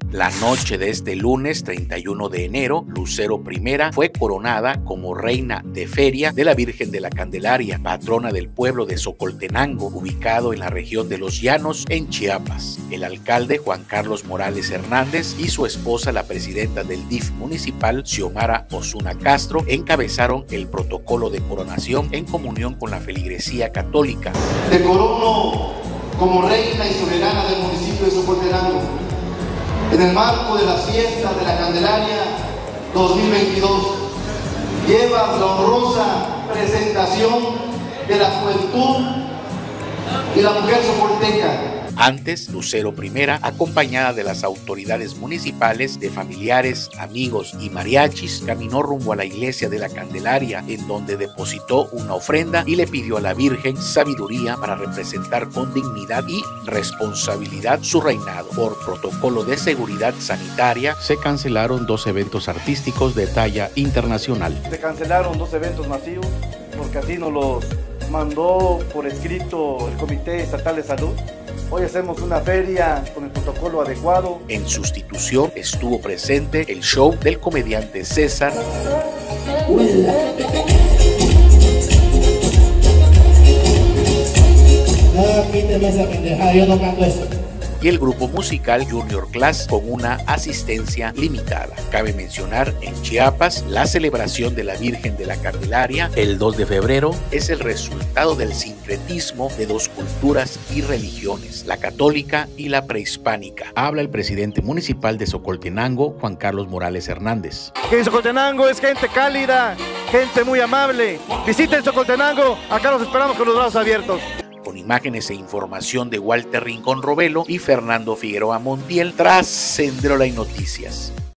La noche de este lunes 31 de enero, Lucero I fue coronada como reina de feria de la Virgen de la Candelaria, patrona del pueblo de Socoltenango, ubicado en la región de Los Llanos, en Chiapas. El alcalde Juan Carlos Morales Hernández y su esposa, la presidenta del DIF municipal, Xiomara Osuna Castro, encabezaron el protocolo de coronación en comunión con la feligresía católica. Te corono como reina y soberana del municipio de Socoltenango, en el marco de las fiestas de la Candelaria 2022, llevas la honrosa presentación de la juventud y la mujer socolteca. Antes, Lucero I, acompañada de las autoridades municipales, de familiares, amigos y mariachis, caminó rumbo a la iglesia de la Candelaria, en donde depositó una ofrenda y le pidió a la Virgen sabiduría para representar con dignidad y responsabilidad su reinado. Por protocolo de seguridad sanitaria, se cancelaron 2 eventos artísticos de talla internacional. Se cancelaron 2 eventos masivos porque así nos los mandó por escrito el Comité Estatal de Salud. Hoy hacemos una feria con el protocolo adecuado. En sustitución estuvo presente el show del comediante César y el grupo musical Junior Class con una asistencia limitada. Cabe mencionar, en Chiapas, la celebración de la Virgen de la Candelaria el 2 de febrero es el resultado del sincretismo de 2 culturas y religiones, la católica y la prehispánica. Habla el presidente municipal de Socoltenango, Juan Carlos Morales Hernández. En Socoltenango es gente cálida, gente muy amable. Visiten Socoltenango, acá los esperamos con los brazos abiertos. Con imágenes e información de Walter Rincón Robelo y Fernando Figueroa Montiel, Trascendió Noticias.